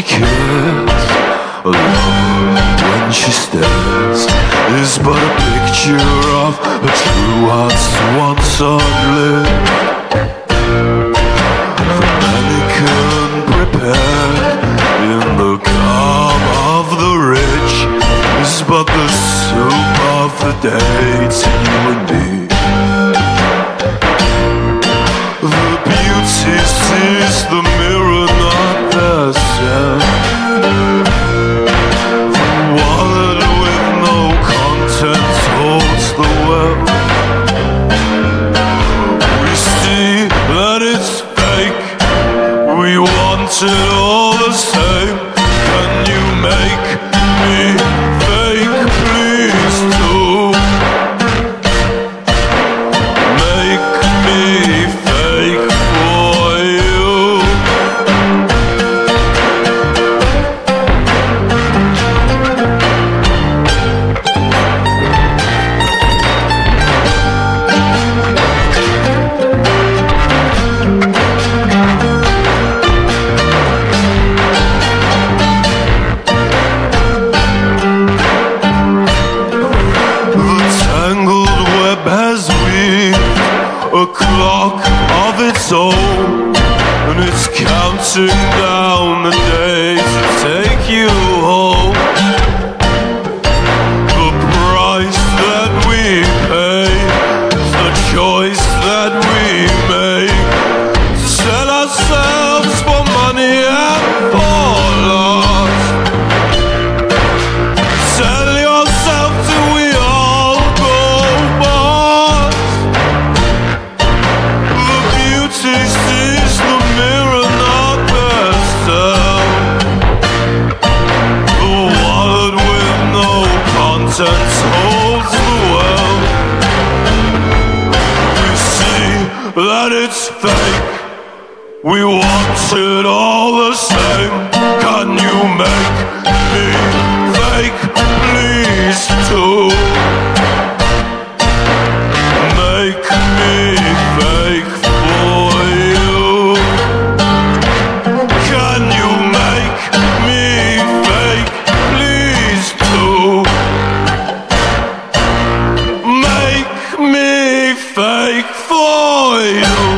cares, alone when she stares, is but a picture of a true heart's once unlit. The mannequin prepared in the calm of the rich is but the soup of the day to you and me. The beauty sees the mirror, not the sun. The wallet with no contents holds the wealth. We see that it's fake, we want it all the same. Can you make me fake, please, too? Make me fake for you. A clock of its own, and it's counting down the days to take you home. The price that we pay is the choice that we make. Sell ourselves for money and for loss. Sell yourself till we all go bust. She sees the mirror, not herself. The wallet with no contents holds the wealth. We see that it's fake, we want it all the same. Can you make me fake, please, too? Make me fake for you. Can you make me fake, please, too? Make me fake for you.